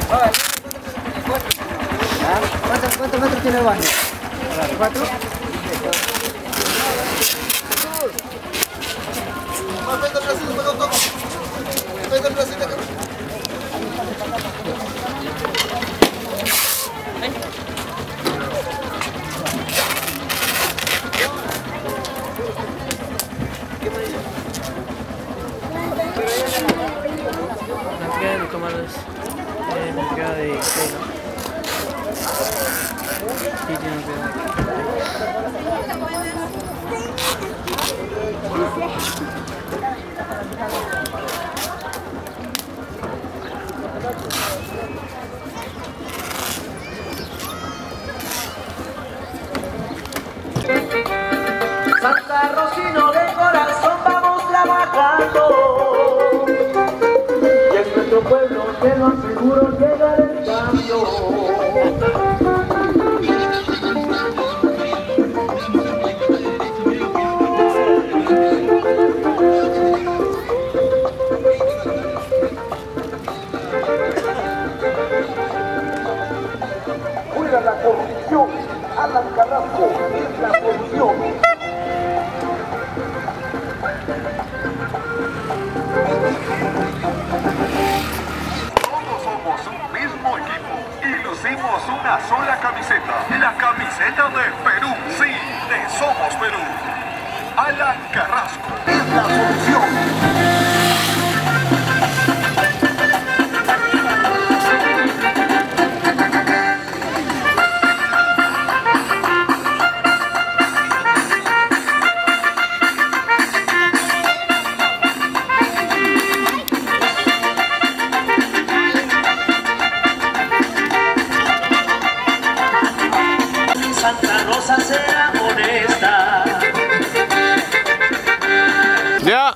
¿Cuántos metros tiene el baño? 4. La entrega de comandos, la entrega de Kayla. Sí, tiene un pedazo. Santa Rocino de corazón vamos trabajando y en nuestro pueblo te lo aseguro llegará el cambio. Fuera la corrupción, Alan Carrasco es la solución. Lucimos una sola camiseta, la camiseta de Perú, sí, de Somos Perú. Alan Carrasco es la solución. Santa Rosa será honesta. Ya.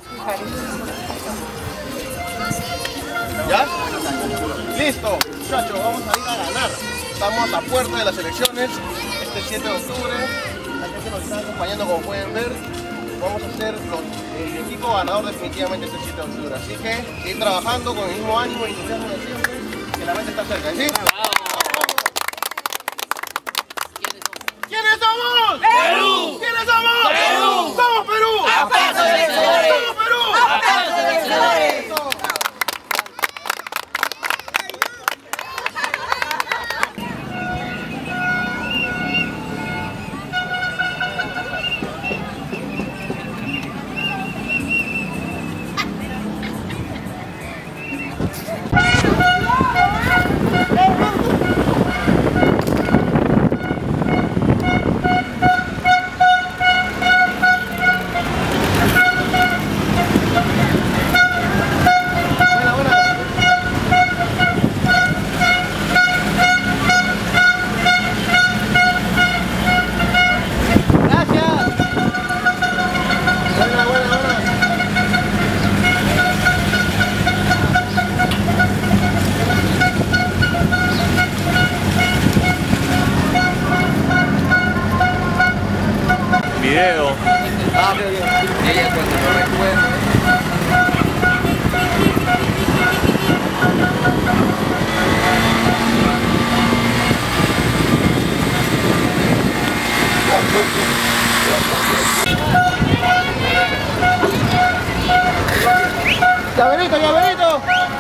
¿Ya? Listo, muchachos, vamos a ir a ganar. Estamos a puerta de las elecciones, este 7 de octubre. La gente nos está acompañando, como pueden ver. Vamos a ser el equipo ganador definitivamente este 7 de octubre. Así que seguir trabajando con el mismo ánimo y entusiasmo de siempre, que la meta está cerca, ¿sí? ¿Quiénes somos? ¡Perú! ¿Quiénes somos? ¡Perú! ¡Somos Perú! ¡A paso de vencedores! ¡Somos Perú! ¡A paso de vencedores! Video. Ella cuando no recuerdo. ¡Llaverito, llaverito!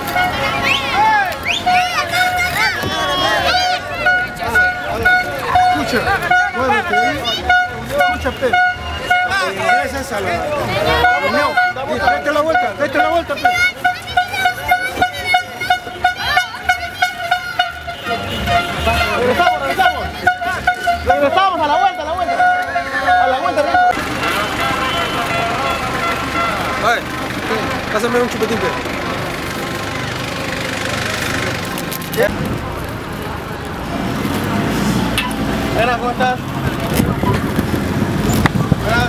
Escucha, muévete ahí. Escucha, Pedro. Gracias a la reunión. Date la vuelta, Pedro. Regresamos a la vuelta, Ay, pásame un chupetín, Pedro. Hola, ¿cómo estás? Hola.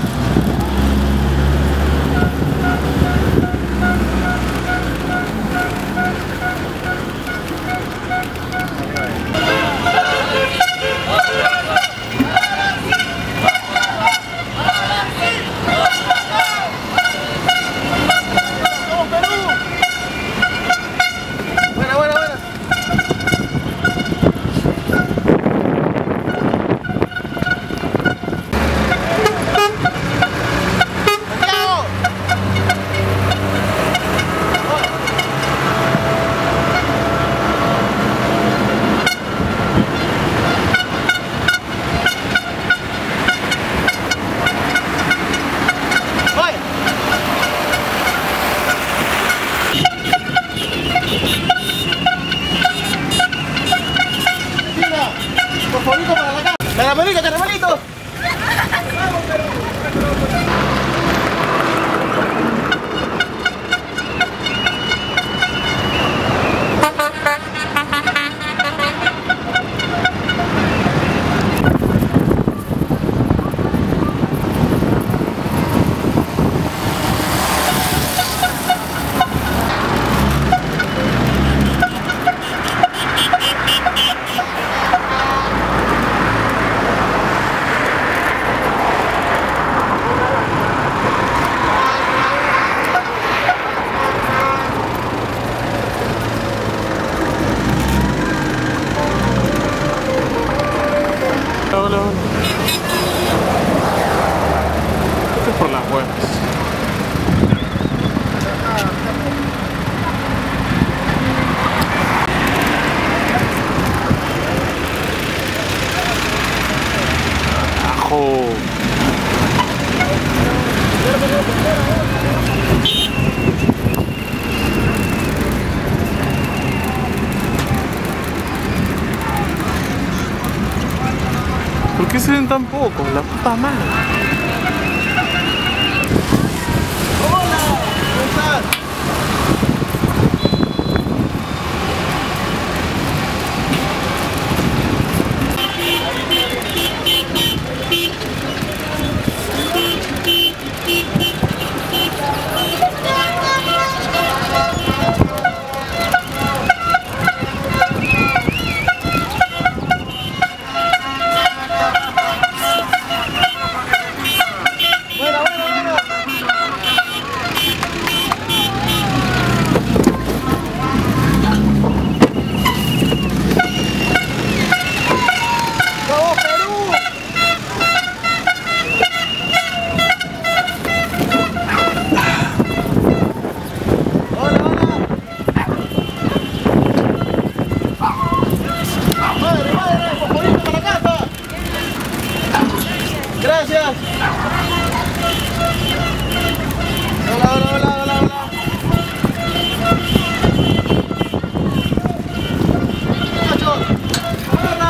¡Vamos, Perú! Buena. ¡Caramelito, caramelito! Esto es por las huevas. Carajo. ¿Por qué se ven tan pocos? La puta madre. ¡Hola! ¿Cómo estás? Gracias. Hola, hola, hola, hola, hola. Muchachos, hola.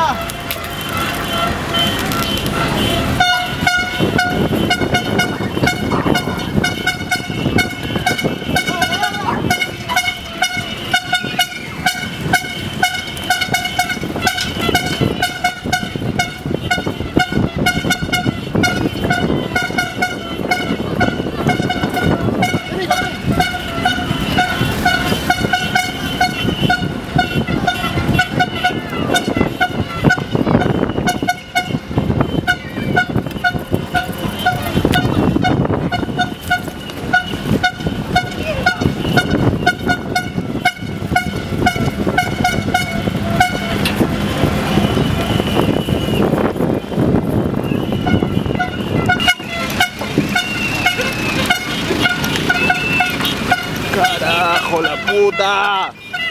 ¡Carajo, la puta!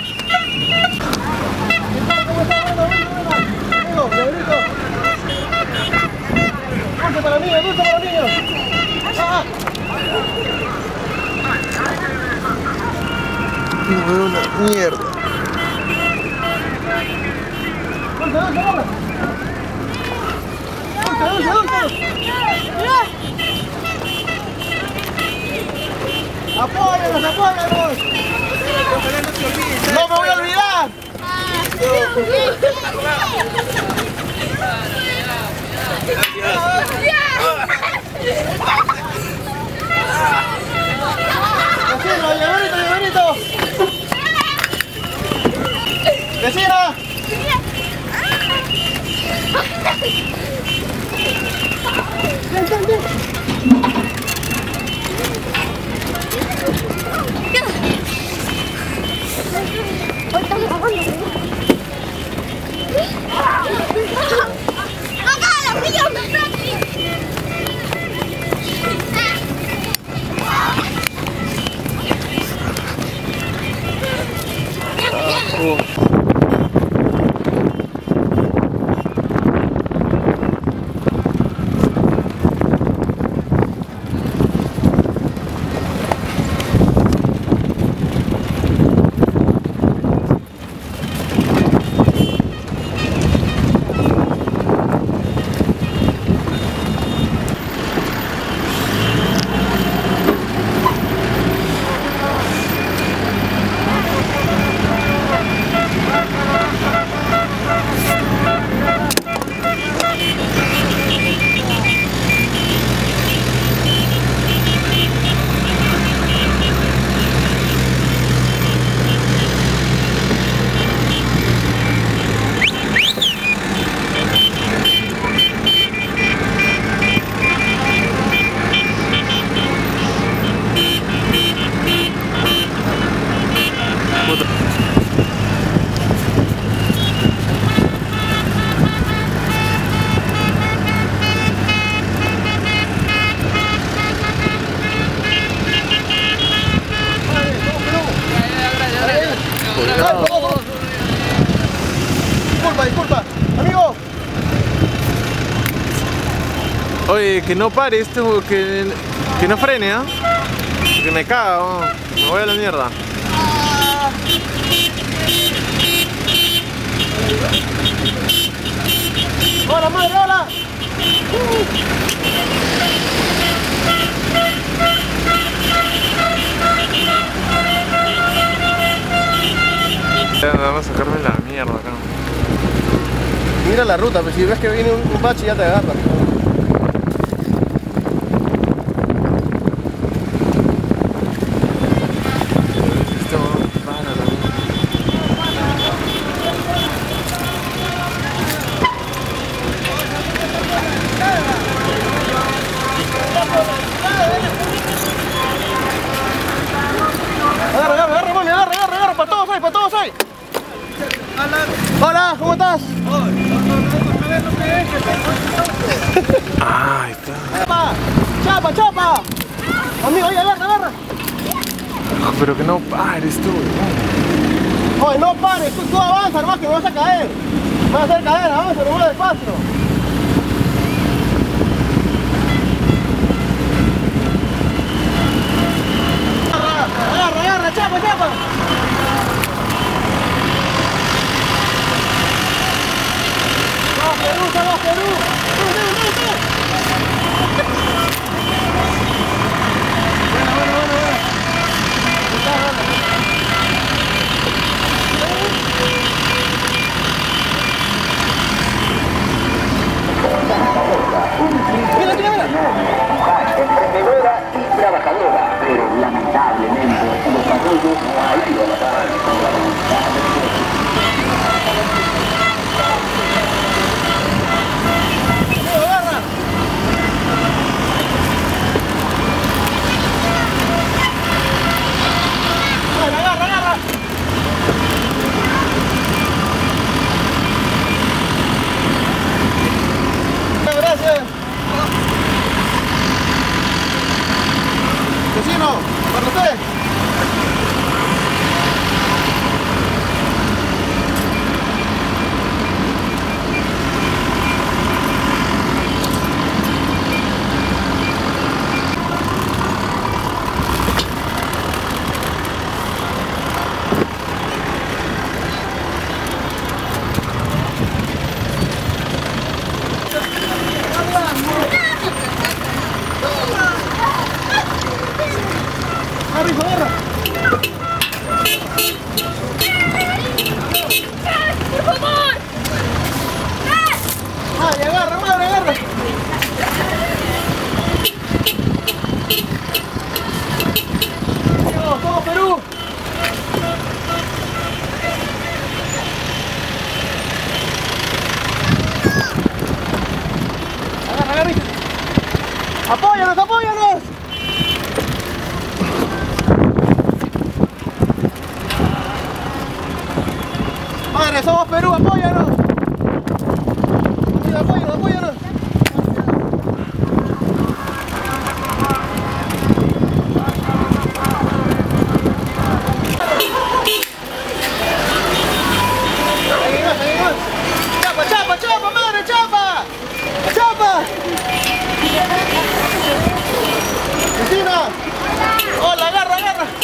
Dulce para niños, dulce para niños. No veo una mierda. Dulce, dulce, dulce. Dulce, dulce, dulce. ¡Apóyanos, apóyanos! ¡No me voy a olvidar! ¡Vecino, llaverito, llaverito! ¡Vecina! ¡Ven, ven, ven! Puta. Cuidado. Disculpa, amigo. Oye, que no pare esto, que no frene, ¿ah? Que me cago, me voy a la mierda. Hola, madre, hola. Vamos a sacarme la mierda acá. Mira la ruta, pues si ves que viene un bache ya te agarra. Esto va a la Agarra, para todos hay. Hola, ¿cómo estás? Ah, ahí está. Chapa. Amigo, oye, agarra. Ah, pero que no pares tú. Oye, no pares, tú avanza, hermano, que me vas a caer. Me vas a hacer caer, avanza, no despacio. Agarra, chapa. ¡Vamos, Perú! Mira. Emprendedora y trabajadora, pero lamentablemente el desarrollo no ha ido a la par. Agarra. Gracias. Vecino, para usted. Agarra. ¡Por favor! Madre, agarra. Vamos, Perú. Agarra. ¡Apóyanos! Madre, somos Perú, apóyanos. Mira, apóyanos. Seguimos. Chapa, madre, chapa. Vecina. Hola, agarra.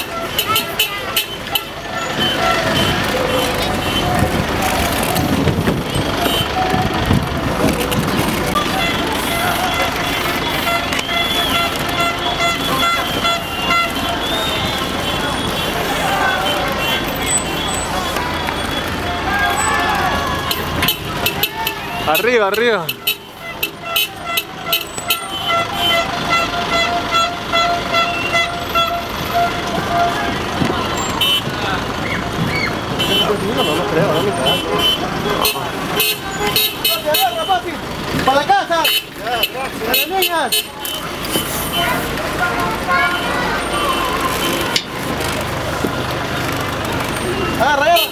Arriba. No creo, no me cago. Papi, para la casa. Para las niñas. Agarra, agarra.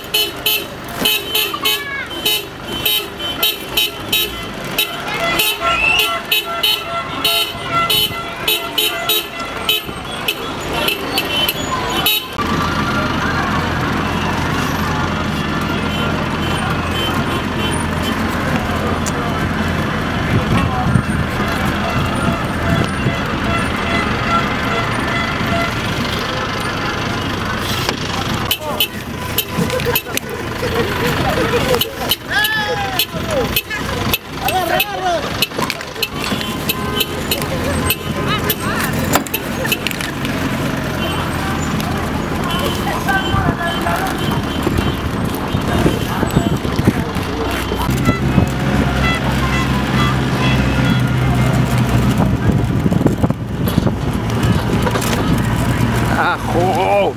¡Ajo!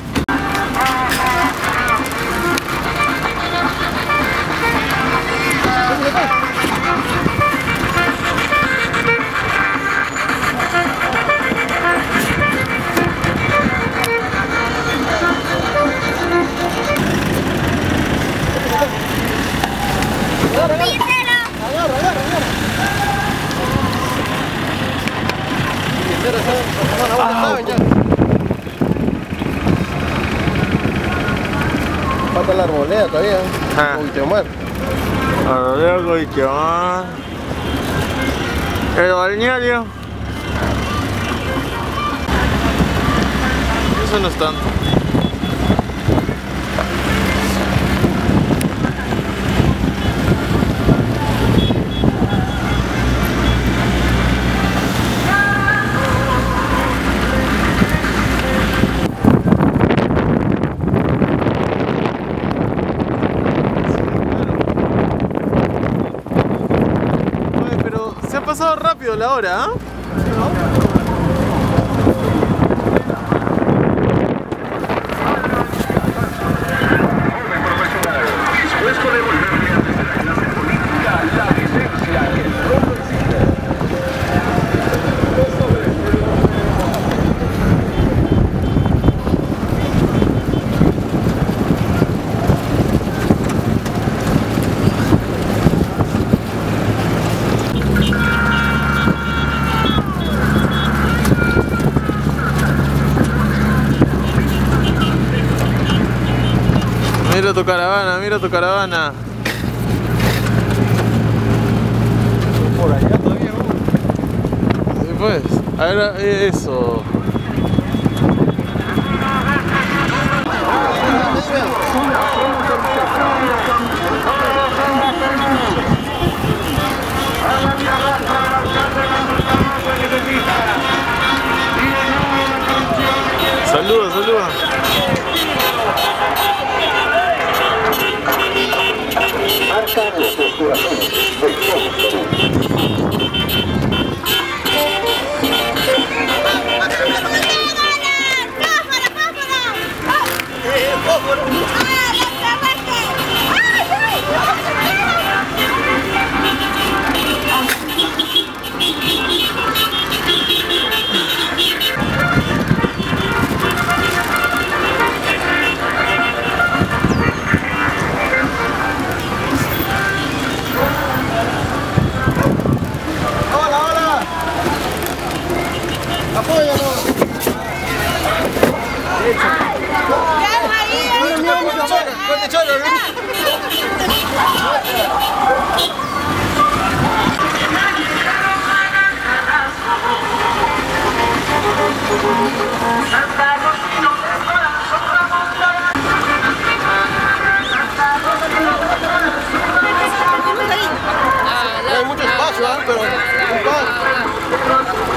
Falta la arboleda todavía. Ah. Un poquito más. El balneario. Eso no es tanto. Ha pasado rápido la hora, ¿eh? Dispuesto a devolverle desde la clase política la decencia que el pueblo exige. Mira tu caravana, mira tu caravana. Por allá todavía, ¿no? Y pues, a ver, eso. Saluda, saluda. Marcan nuestros corazones de todo Perú. No hay mucho espacio, ¿eh? Pero un paso.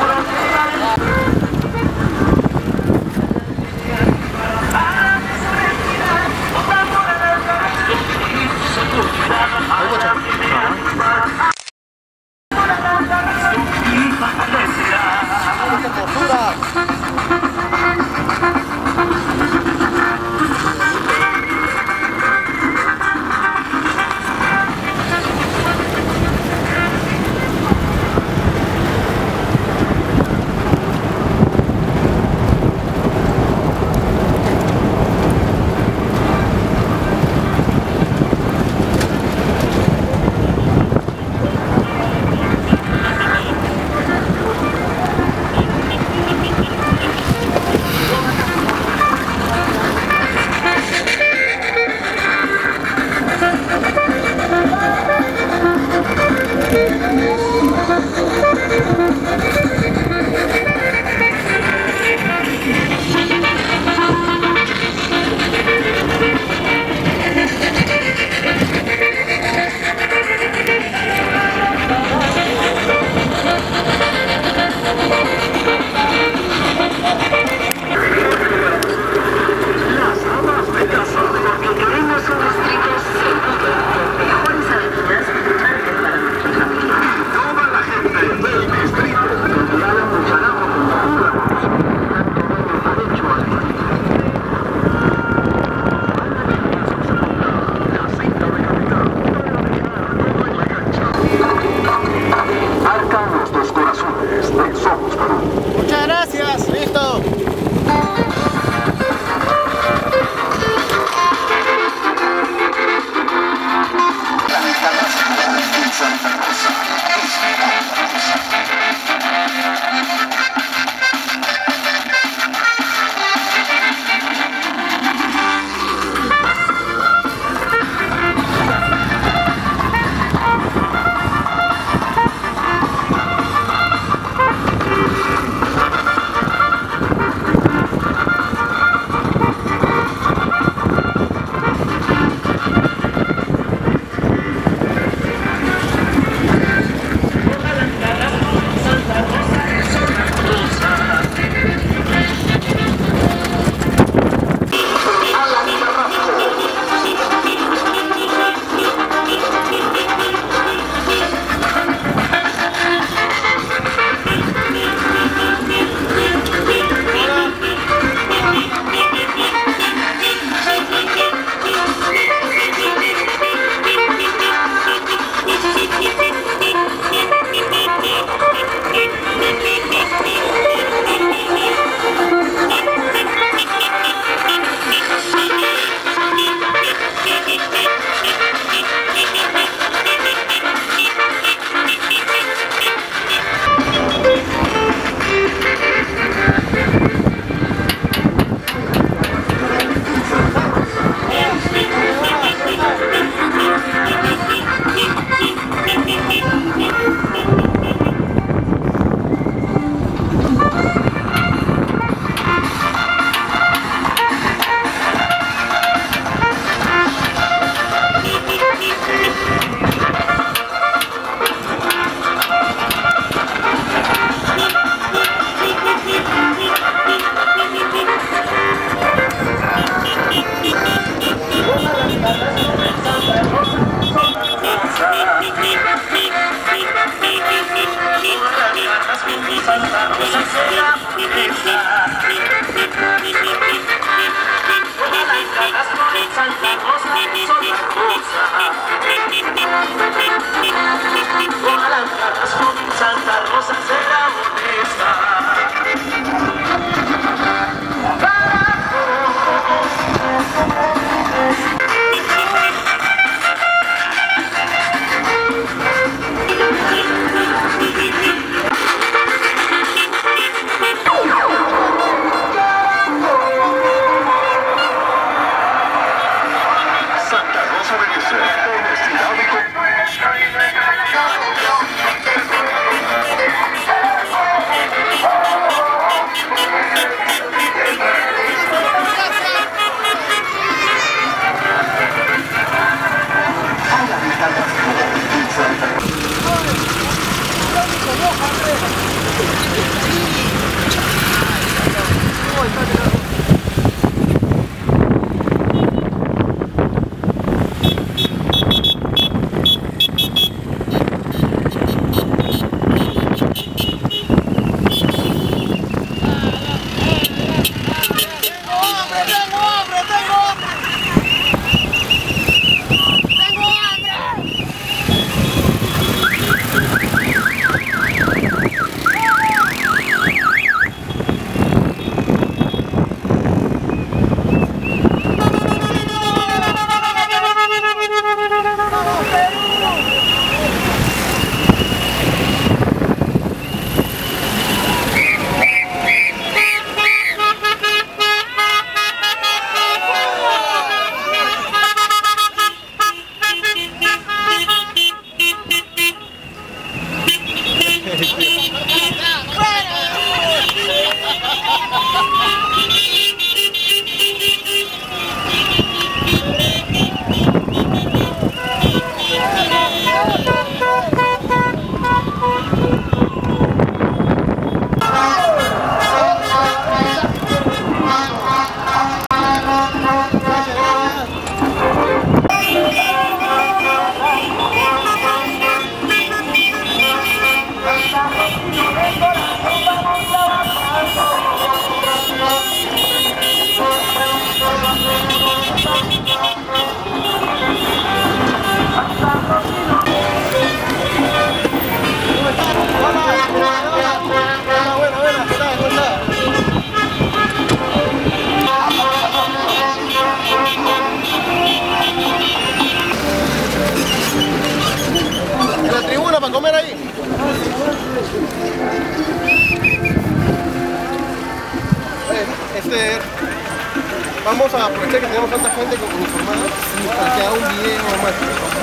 vamos a aprovechar que tenemos tanta gente uniformada para que haga un video más.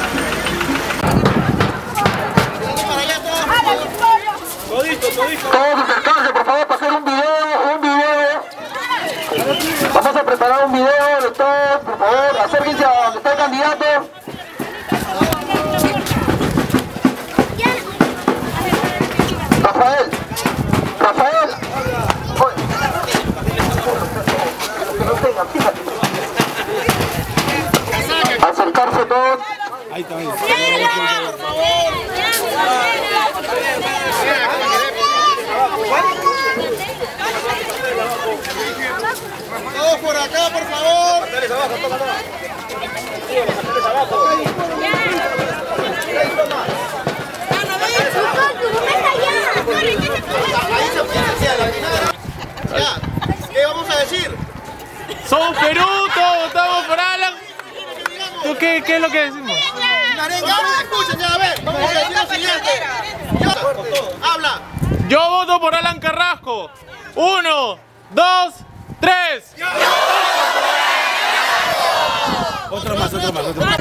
Todos acercarse, por favor, para hacer un video. Vamos a preparar un video de todos, por favor, acérquense a donde está el candidato. Rafael. Acercarse todos. Ahí está. Todos por acá, por favor. Ya, ¿qué vamos a decir? ¡Somos Perú! ¡Todos votamos por Alan! ¿Tú qué es lo que decimos? Escuchen, ya, a ver, vamos a decir lo siguiente. Habla. Yo voto por Alan Carrasco. 1, 2, 3. Otro más.